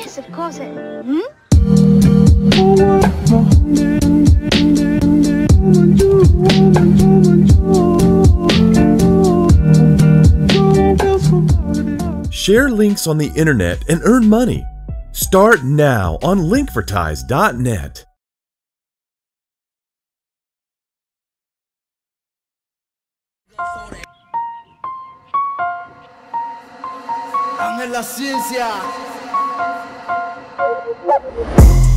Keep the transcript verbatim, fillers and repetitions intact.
Yes, of course it... Hmm? Share links on the internet and earn money. Start now on Linkvertise dot net. Ángel la ciencia.